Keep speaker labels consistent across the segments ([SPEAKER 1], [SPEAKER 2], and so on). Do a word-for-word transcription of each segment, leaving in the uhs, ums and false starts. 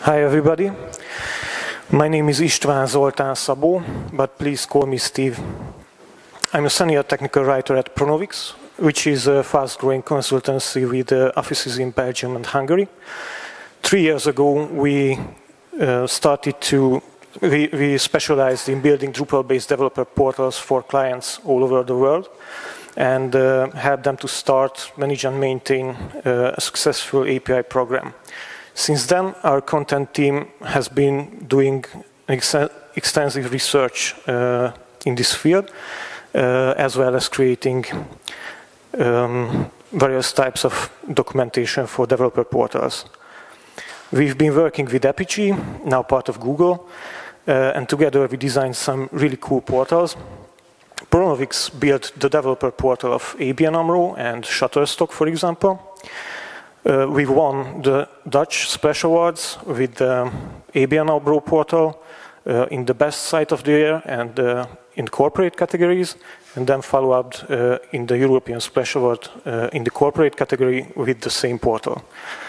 [SPEAKER 1] Hi everybody. My name is István Zoltán Szabó, but please call me Steve. I'm a senior technical writer at Pronovix, which is a fast-growing consultancy with uh, offices in Belgium and Hungary. Three years ago, we uh, started to, we, we specialized in building Drupal-based developer portals for clients all over the world and uh, help them to start, manage and maintain uh, a successful A P I program. Since then, our content team has been doing ex extensive research uh, in this field, uh, as well as creating um, various types of documentation for developer portals. We've been working with Apigee, now part of Google, uh, and together we designed some really cool portals. Pronovix built the developer portal of A B N AMRO and Shutterstock, for example. Uh, we won the Dutch Splash Awards with the A B N AMRO portal uh, in the best site of the year and uh, in corporate categories, and then follow up uh, in the European Splash Award uh, in the corporate category with the same portal.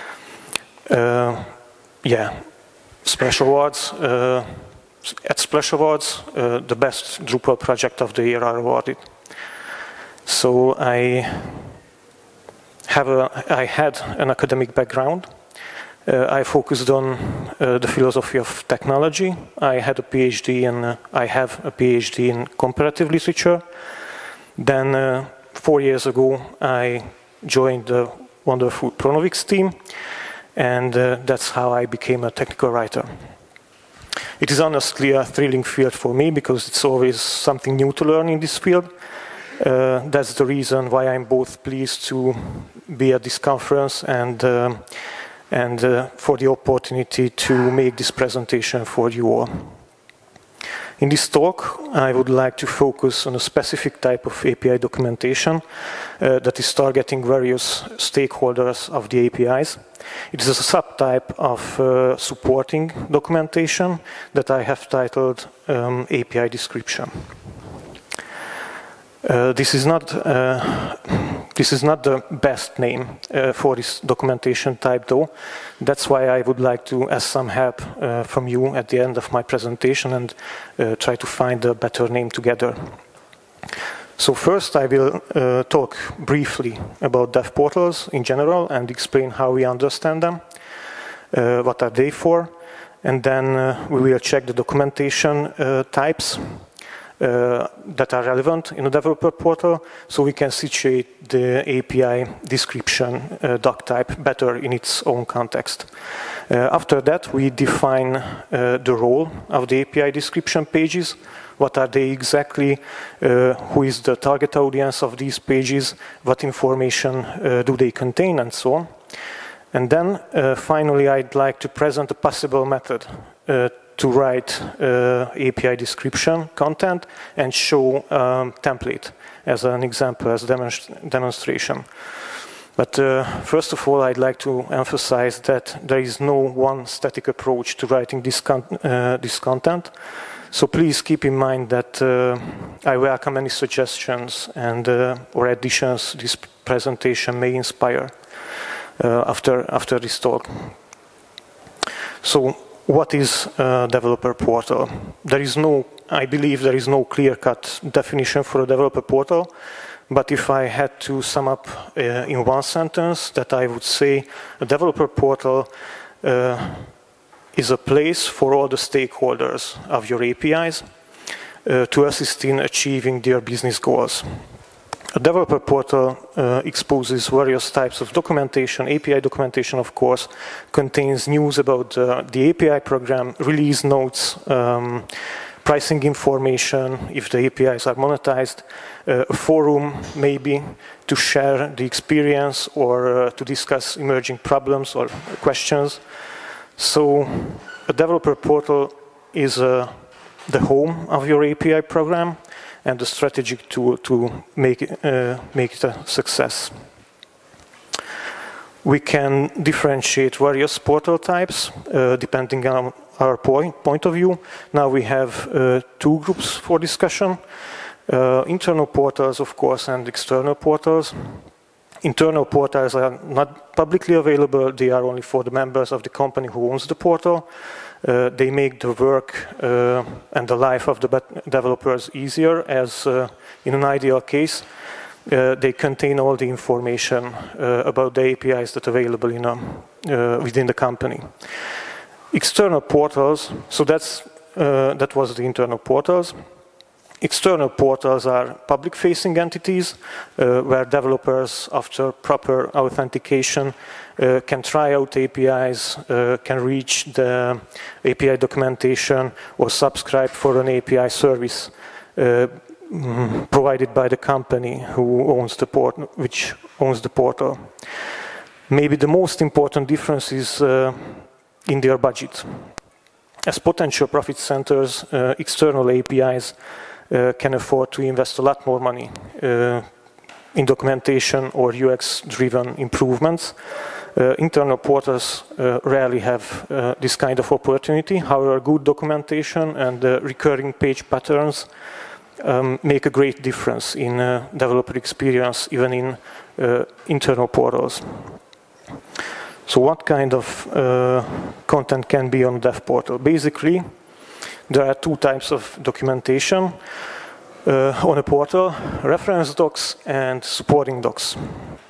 [SPEAKER 1] Uh, yeah, Splash Awards. Uh, at Splash Awards, uh, the best Drupal project of the year are awarded. So I Have a, I had an academic background. Uh, I focused on uh, the philosophy of technology. I had a PhD and uh, I have a PhD in comparative literature. Then uh, four years ago, I joined the wonderful Pronovix team, and uh, that's how I became a technical writer. It is honestly a thrilling field for me because it's always something new to learn in this field. Uh, that's the reason why I'm both pleased to be at this conference and, uh, and uh, for the opportunity to make this presentation for you all. In this talk, I would like to focus on a specific type of A P I documentation uh, that is targeting various stakeholders of the A P Is. It is a subtype of uh, supporting documentation that I have titled um, A P I description. Uh, this is not uh, this is not the best name uh, for this documentation type, though. That's why I would like to ask some help uh, from you at the end of my presentation and uh, try to find a better name together. So first, I will uh, talk briefly about dev portals in general and explain how we understand them, uh, what are they for, and then uh, we will check the documentation uh, types Uh, that are relevant in a developer portal, so we can situate the A P I description uh, doc type better in its own context. Uh, after that, we define uh, the role of the A P I description pages. What are they exactly? Uh, who is the target audience of these pages? What information uh, do they contain, and so on. And then, uh, finally, I'd like to present a possible method uh, to write uh, A P I description content and show um, template as an example, as a demonst demonstration. But uh, first of all, I'd like to emphasize that there is no one static approach to writing this, con uh, this content. So please keep in mind that uh, I welcome any suggestions and uh, or additions this presentation may inspire uh, after, after this talk. So, what is a developer portal? There is no, I believe there is no clear-cut definition for a developer portal, but if I had to sum up uh, in one sentence, that I would say a developer portal uh, is a place for all the stakeholders of your A P Is uh, to assist in achieving their business goals. A developer portal uh, exposes various types of documentation. A P I documentation, of course, contains news about uh, the A P I program, release notes, um, pricing information, if the A P Is are monetized, uh, a forum maybe to share the experience or uh, to discuss emerging problems or questions. So a developer portal is uh, the home of your A P I program and the strategic tool to make it, uh, make it a success. We can differentiate various portal types uh, depending on our point, point of view. Now we have uh, two groups for discussion. Uh, internal portals, of course, and external portals. Internal portals are not publicly available. They are only for the members of the company who owns the portal. Uh, they make the work uh, and the life of the developers easier, as uh, in an ideal case, uh, they contain all the information uh, about the A P Is that are available in a, uh, within the company. External portals, so that's, uh, that was the internal portals. External portals are public-facing entities uh, where developers, after proper authentication, uh, can try out A P Is, uh, can reach the A P I documentation, or subscribe for an A P I service uh, provided by the company who owns the port, which owns the portal. Maybe the most important difference is uh, in their budget. As potential profit centers, uh, external A P Is Uh, can afford to invest a lot more money uh, in documentation or U X-driven improvements. Uh, internal portals uh, rarely have uh, this kind of opportunity. However, good documentation and uh, recurring page patterns um, make a great difference in uh, developer experience, even in uh, internal portals. So what kind of uh, content can be on a dev portal? Basically, there are two types of documentation uh, on a portal: reference docs and supporting docs.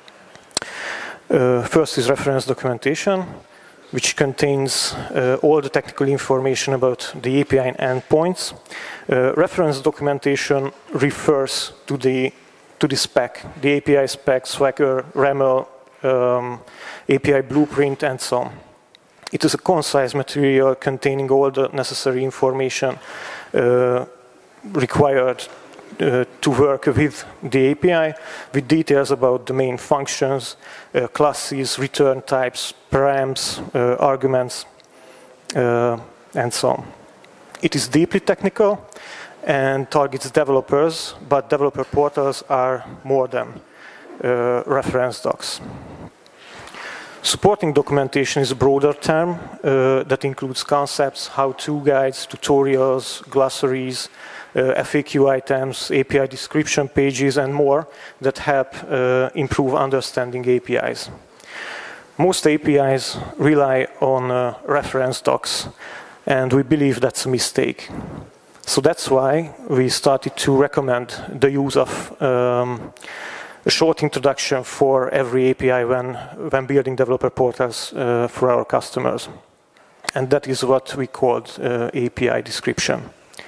[SPEAKER 1] Uh, first is reference documentation, which contains uh, all the technical information about the A P I and endpoints. Uh, reference documentation refers to the, to the spec, the A P I spec, Swagger, RAML, um, A P I blueprint, and so on. It is a concise material containing all the necessary information uh, required uh, to work with the A P I, with details about the main functions, uh, classes, return types, params, uh, arguments, uh, and so on. It is deeply technical and targets developers, but developer portals are more than uh, reference docs. Supporting documentation is a broader term uh, that includes concepts, how-to guides, tutorials, glossaries, uh, F A Q items, A P I description pages, and more that help uh, improve understanding A P Is. Most A P Is rely on uh, reference docs, and we believe that's a mistake. So that's why we started to recommend the use of um, a short introduction for every A P I when, when building developer portals uh, for our customers. And that is what we called uh, A P I description.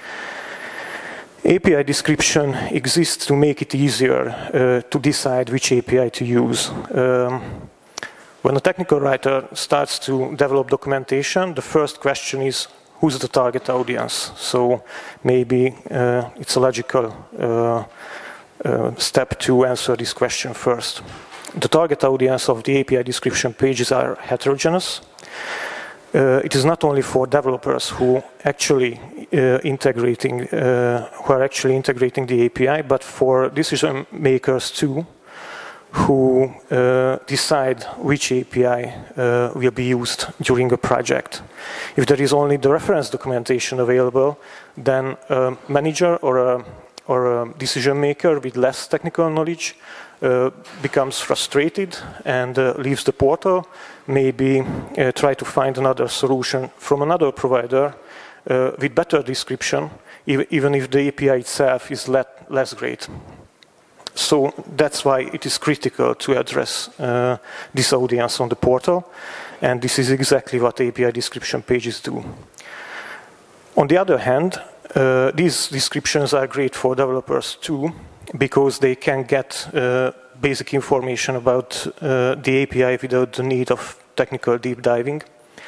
[SPEAKER 1] A P I description exists to make it easier uh, to decide which A P I to use. Um, when a technical writer starts to develop documentation, the first question is, who's the target audience? So maybe uh, it's a logical uh, Uh, step to answer this question first. The target audience of the A P I description pages are heterogeneous. Uh, it is not only for developers who actually uh, integrating, uh, who are actually integrating the A P I, but for decision makers too, who uh, decide which A P I uh, will be used during a project. If there is only the reference documentation available, then a manager or a or a decision maker with less technical knowledge uh, becomes frustrated and uh, leaves the portal, maybe uh, try to find another solution from another provider uh, with better description, even if the A P I itself is less great. So that's why it is critical to address uh, this audience on the portal, and this is exactly what A P I description pages do. On the other hand, Uh, these descriptions are great for developers too, because they can get uh, basic information about uh, the A P I without the need of technical deep diving.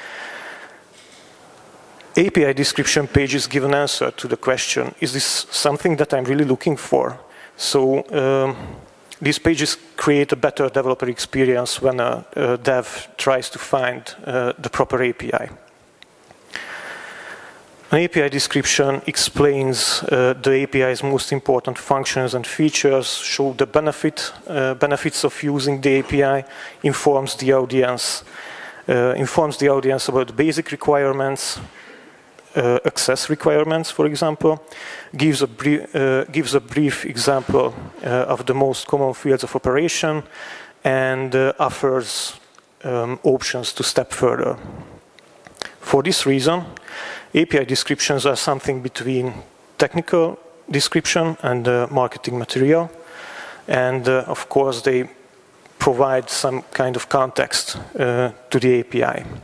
[SPEAKER 1] A P I description pages give an answer to the question, is this something that I'm really looking for? So um, these pages create a better developer experience when a, a dev tries to find uh, the proper A P I. An A P I description explains uh, the A P I's most important functions and features, show the benefit, uh, benefits of using the A P I, informs the audience, uh, informs the audience about basic requirements, uh, access requirements, for example, gives a, brief, uh, gives a brief example uh, of the most common fields of operation, and uh, offers um, options to step further. For this reason, A P I descriptions are something between technical description and uh, marketing material, and uh, of course they provide some kind of context uh, to the A P I.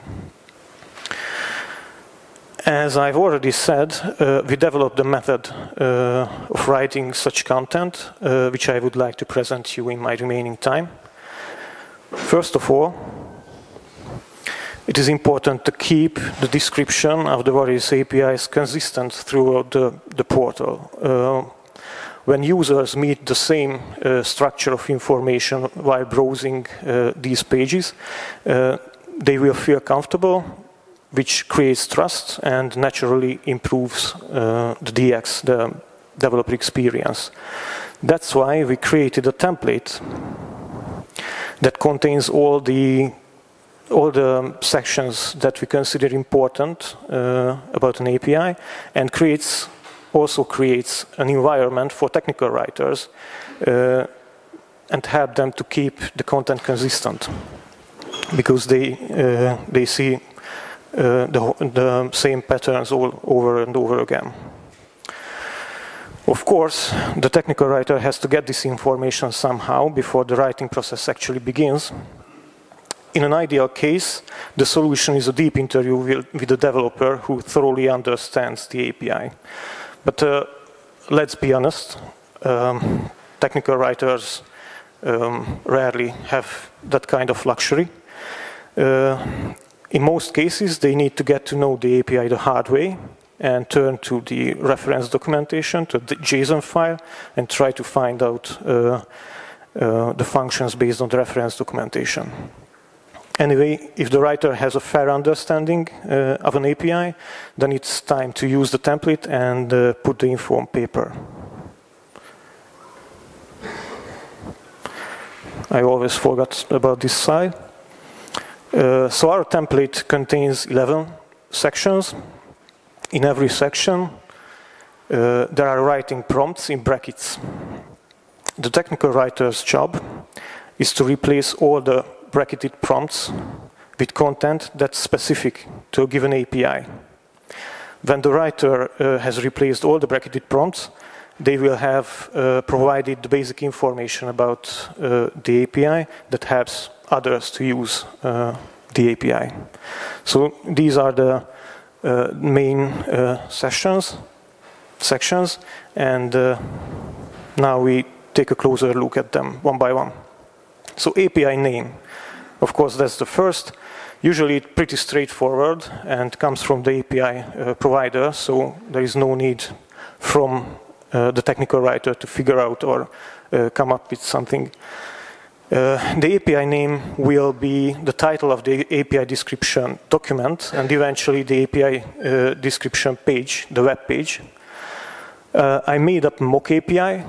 [SPEAKER 1] As I've already said, uh, we developed a method uh, of writing such content, uh, which I would like to present to you in my remaining time. First of all, it is important to keep the description of the various A P Is consistent throughout the, the portal. Uh, when users meet the same uh, structure of information while browsing uh, these pages, uh, they will feel comfortable, which creates trust and naturally improves uh, the D X, the developer experience. That's why we created a template that contains all the all the sections that we consider important uh, about an A P I, and creates also creates an environment for technical writers uh, and help them to keep the content consistent, because they uh, they see Uh, the, the same patterns all over and over again. Of course, the technical writer has to get this information somehow before the writing process actually begins. In an ideal case, the solution is a deep interview with, with a developer who thoroughly understands the A P I. But uh, let's be honest, um, technical writers um, rarely have that kind of luxury. Uh, In most cases, they need to get to know the A P I the hard way and turn to the reference documentation, to the JSON file, and try to find out uh, uh, the functions based on the reference documentation. Anyway, if the writer has a fair understanding uh, of an A P I, then it's time to use the template and uh, put the info on paper. I always forgot about this slide. Uh, so our template contains eleven sections. In every section, uh, there are writing prompts in brackets. The technical writer's job is to replace all the bracketed prompts with content that's specific to a given A P I. When the writer uh, has replaced all the bracketed prompts, they will have uh, provided the basic information about uh, the A P I that helps others to use uh, the A P I. So these are the uh, main uh, sessions, sections, and uh, now we take a closer look at them one by one. So A P I name, of course, that's the first. Usually it's pretty straightforward and comes from the A P I uh, provider, so there is no need from uh, the technical writer to figure out or uh, come up with something. Uh, the A P I name will be the title of the A P I description document, and eventually the A P I uh, description page, the web page. Uh, I made up mock A P I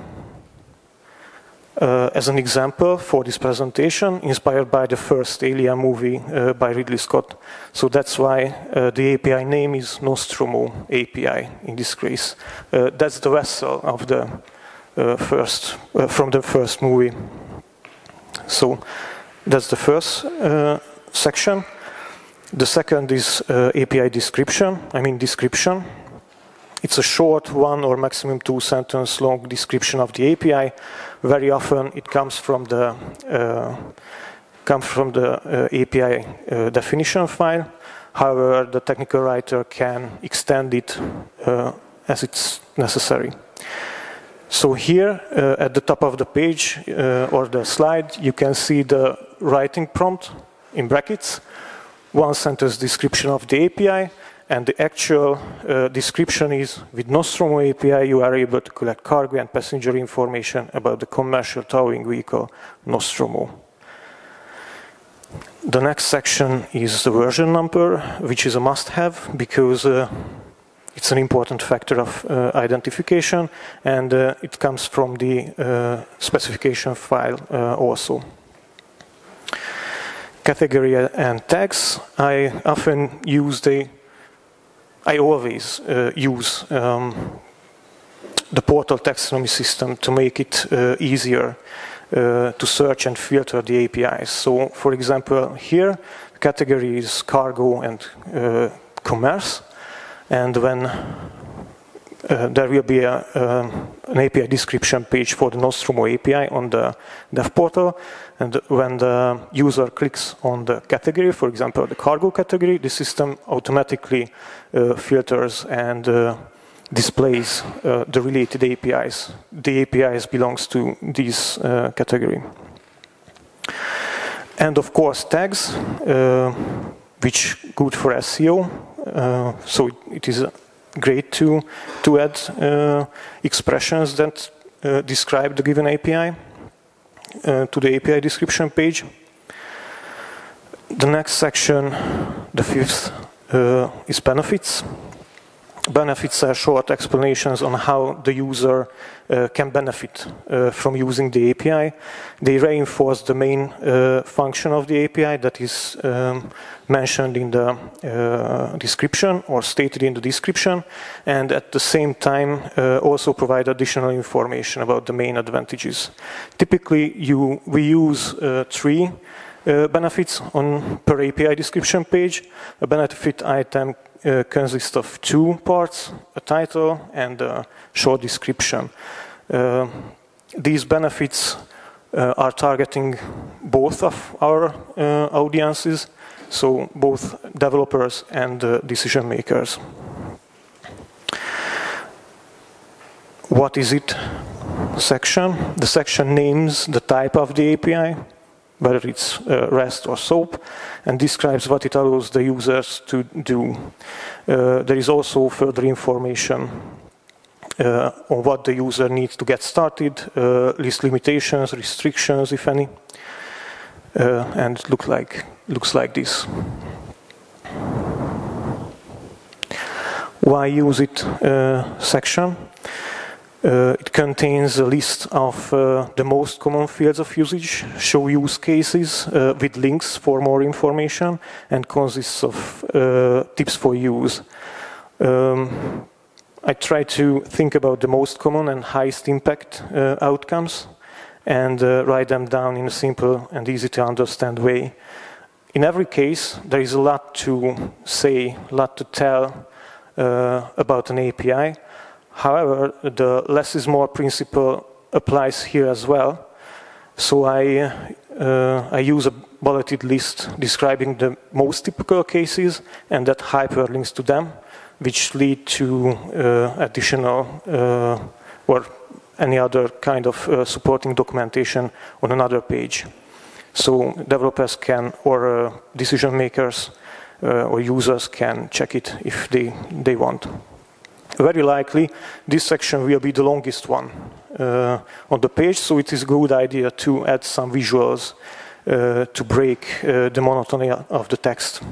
[SPEAKER 1] uh, as an example for this presentation, inspired by the first Alien movie uh, by Ridley Scott. So that's why uh, the A P I name is Nostromo A P I in this case. Uh, that's the vessel of the uh, first, uh, from the first movie. So that's the first uh, section. The second is uh, A P I description, I mean description. It's a short one or maximum two sentence long description of the A P I. Very often it comes from the, uh, comes from the uh, A P I uh, definition file. However, the technical writer can extend it uh, as it's necessary. So here, uh, at the top of the page uh, or the slide, you can see the writing prompt in brackets, one sentence description of the A P I, and the actual uh, description is, with Nostromo A P I, you are able to collect cargo and passenger information about the commercial towing vehicle Nostromo. The next section is the version number, which is a must-have because uh, it's an important factor of uh, identification, and uh, it comes from the uh, specification file uh, also. Category and tags. I often use the, I always uh, use um, the portal taxonomy system to make it uh, easier uh, to search and filter the A P Is. So, for example, here, the category is cargo and uh, commerce, and when uh, there will be a, uh, an A P I description page for the Nostromo A P I on the dev portal, and when the user clicks on the category, for example, the cargo category, the system automatically uh, filters and uh, displays uh, the related A P Is. The A P Is belongs to this uh, category. And of course tags, uh, which good for S E O. Uh, so it, it is great to, to add uh, expressions that uh, describe the given A P I uh, to the A P I description page. The next section, the fifth, uh, is benefits. Benefits are short explanations on how the user uh, can benefit uh, from using the A P I. They reinforce the main uh, function of the A P I that is um, mentioned in the uh, description or stated in the description, and at the same time uh, also provide additional information about the main advantages. Typically, you, we use uh, three uh, benefits on per A P I description page. A benefit item Uh, consists of two parts, a title and a short description. Uh, these benefits uh, are targeting both of our uh, audiences, so both developers and uh, decision makers. What is it? Section. The section names the type of the A P I, whether it's uh, REST or SOAP, and describes what it allows the users to do. Uh, there is also further information uh, on what the user needs to get started, uh, list limitations, restrictions, if any, uh, and look like, looks like this. Why use it uh, section? Uh, it contains a list of uh, the most common fields of usage, show use cases uh, with links for more information, and consists of uh, tips for use. Um, I try to think about the most common and highest impact uh, outcomes and uh, write them down in a simple and easy to understand way. In every case, there is a lot to say, a lot to tell uh, about an A P I. However, the less is more principle applies here as well. So I, uh, I use a bulleted list describing the most typical cases and that hyperlinks to them, which lead to uh, additional uh, or any other kind of uh, supporting documentation on another page. So developers can, or uh, decision makers uh, or users can check it if they, they want. Very likely, this section will be the longest one uh, on the page, so it is a good idea to add some visuals uh, to break uh, the monotony of the text.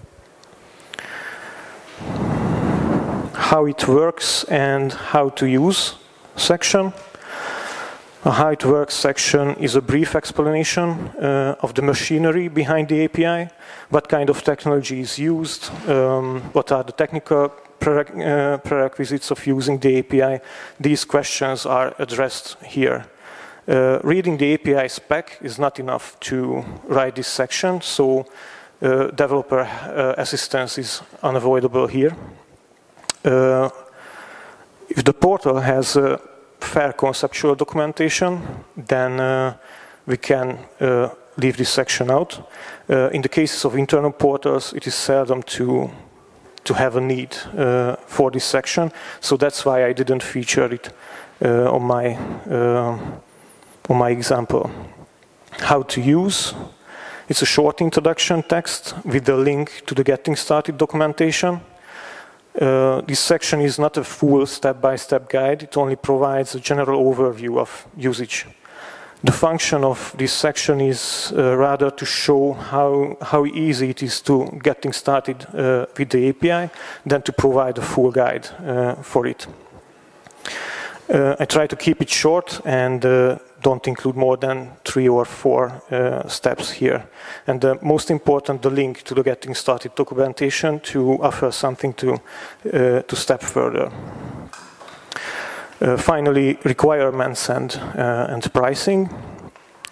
[SPEAKER 1] How it works and how to use section. A how it works section is a brief explanation uh, of the machinery behind the A P I, what kind of technology is used, um, what are the technical Uh, prerequisites of using the A P I. These questions are addressed here. Uh, reading the A P I spec is not enough to write this section, so uh, developer uh, assistance is unavoidable here. Uh, if the portal has a fair conceptual documentation, then uh, we can uh, leave this section out. Uh, in the cases of internal portals, it is seldom to to have a need uh, for this section, so that's why I didn't feature it uh, on my uh, on my example. How to use? It's a short introduction text with a link to the Getting Started documentation. Uh, this section is not a full step-by-step guide; it only provides a general overview of usage. The function of this section is uh, rather to show how, how easy it is to getting started uh, with the A P I than to provide a full guide uh, for it. Uh, I try to keep it short and uh, don't include more than three or four uh, steps here. And the most important, the link to the Getting Started documentation to offer something to, uh, to step further. Uh, finally, requirements and, uh, and pricing.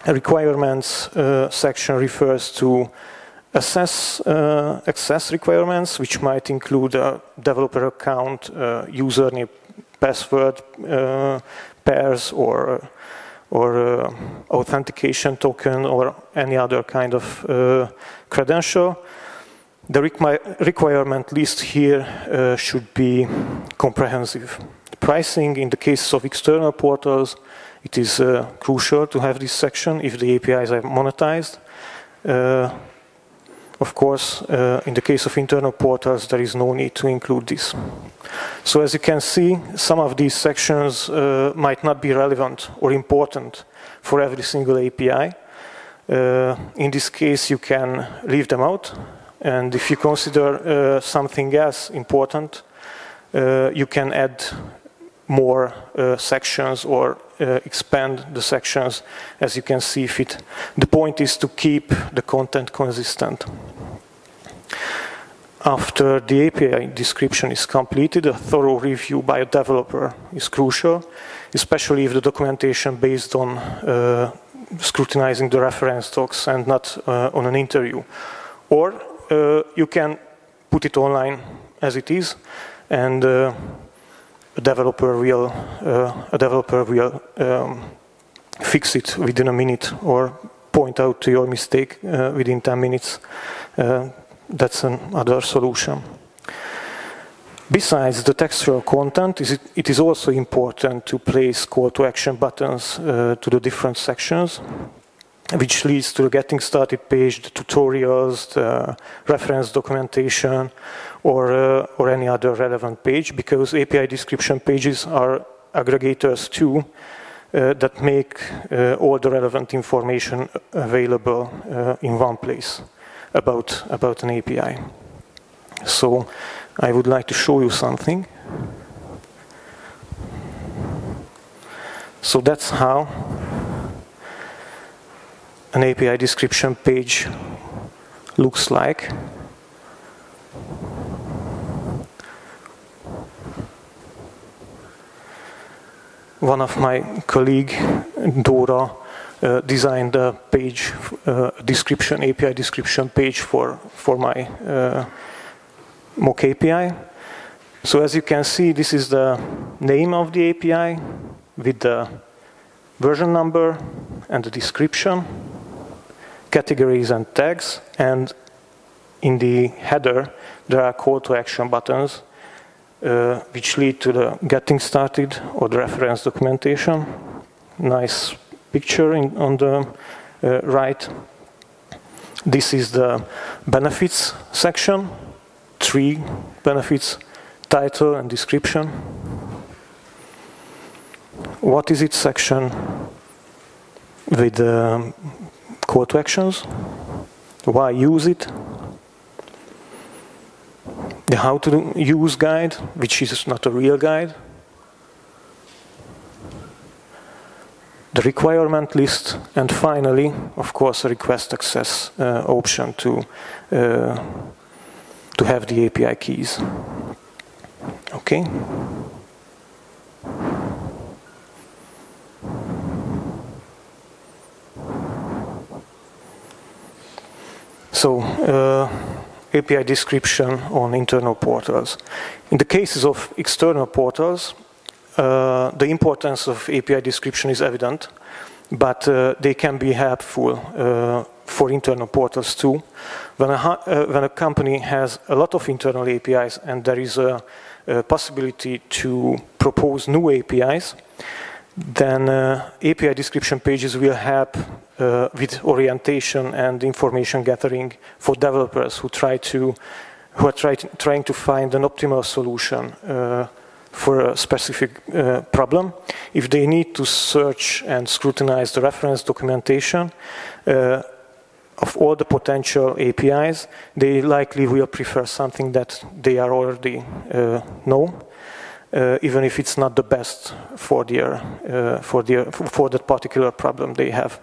[SPEAKER 1] requirements uh, section refers to access, uh, access requirements, which might include a developer account, uh, username, password uh, pairs, or or uh, authentication token, or any other kind of uh, credential. The requi requirement list here uh, should be comprehensive. Pricing, in the case of external portals, it is uh, crucial to have this section if the A P Is are monetized. Uh, of course, uh, in the case of internal portals, there is no need to include this. So as you can see, some of these sections uh, might not be relevant or important for every single A P I. Uh, in this case, you can leave them out. And if you consider uh, something else important, uh, you can add more uh, sections or uh, expand the sections as you can see fit. The point is to keep the content consistent. After the A P I description is completed, a thorough review by a developer is crucial, especially if the documentation based on uh, scrutinizing the reference docs and not uh, on an interview. Or uh, you can put it online as it is, and uh, a developer will uh, a developer will um, fix it within a minute or point out to your mistake uh, within ten minutes. Uh, that's another solution. Besides the textual content, it is also important to place call to action buttons uh, to the different sections, which leads to the getting started page, the tutorials, the reference documentation, or, uh, or any other relevant page, because A P I description pages are aggregators too, uh, that make uh, all the relevant information available uh, in one place about, about an A P I. So I would like to show you something. So that's how an A P I description page looks like. One of my colleagues, Dora, uh, designed a page, uh, description, A P I description page for, for my uh, mock A P I. So as you can see, this is the name of the A P I with the version number and the description, categories and tags, and in the header there are call to action buttons uh, which lead to the getting started or the reference documentation. Nice picture in, on the uh, right. This is the benefits section, three benefits, title and description. What is it section with um, call to actions, why use it, the how to use guide, which is not a real guide, the requirement list, and finally, of course, a request access uh, option to, uh, to have the A P I keys. Okay. So, uh, A P I description on internal portals. In the cases of external portals, uh, the importance of A P I description is evident, but uh, they can be helpful uh, for internal portals too. When a, uh, when a company has a lot of internal A P Is and there is a, a possibility to propose new A P Is, then uh, A P I description pages will help uh, with orientation and information gathering for developers who try to, who are try to, trying to find an optimal solution uh, for a specific uh, problem. If they need to search and scrutinize the reference documentation uh, of all the potential A P Is, they likely will prefer something that they are already uh, know. Uh, even if it's not the best for their uh, for their for that particular problem they have.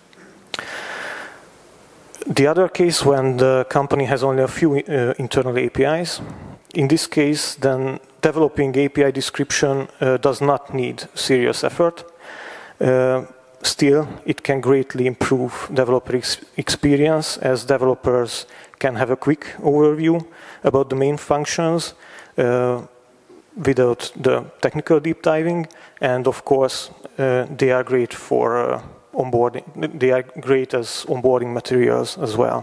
[SPEAKER 1] The other case, when the company has only a few uh, internal A P Is, in this case, then developing A P I description uh, does not need serious effort. Uh, still, it can greatly improve developer ex experience, as developers can have a quick overview about the main functions uh, without the technical deep diving, and of course, uh, they are great for uh, onboarding. They are great as onboarding materials as well.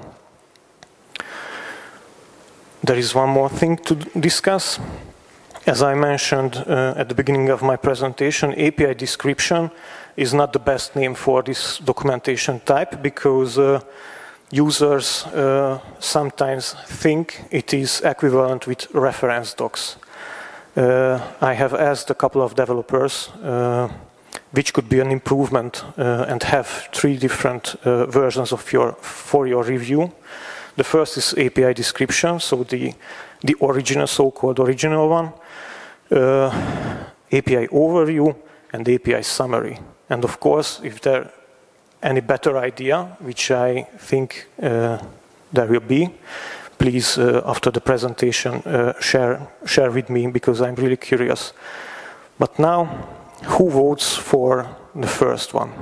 [SPEAKER 1] There is one more thing to discuss. As I mentioned uh, at the beginning of my presentation, A P I description is not the best name for this documentation type, because uh, users uh, sometimes think it is equivalent with reference docs. Uh, I have asked a couple of developers uh, which could be an improvement uh, and have three different uh, versions of your, for your review. The first is A P I description, so the, the original, so-called original one, uh, A P I overview, and A P I summary. And of course, if there any better idea, which I think uh, there will be, please, uh, after the presentation, uh, share, share with me, because I'm really curious. But now, who votes for the first one?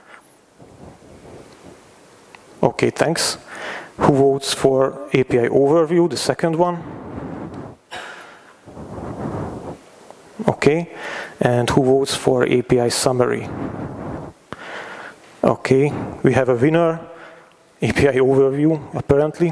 [SPEAKER 1] Okay, thanks. Who votes for A P I overview, the second one? Okay. And who votes for A P I summary? Okay, we have a winner, A P I overview, apparently.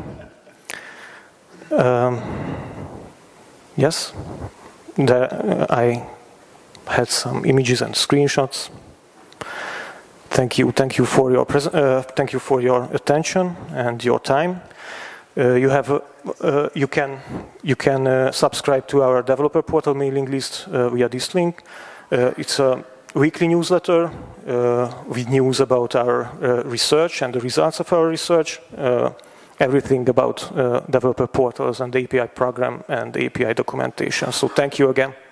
[SPEAKER 1] Um, yes, there, uh, I had some images and screenshots. Thank you, thank you for your pres uh, thank you for your attention and your time. Uh, you have, uh, uh, you can, you can uh, subscribe to our developer portal mailing list uh, via this link. Uh, it's a weekly newsletter uh, with news about our uh, research and the results of our research. Uh, everything about uh, developer portals and the A P I program and the A P I documentation. So thank you again.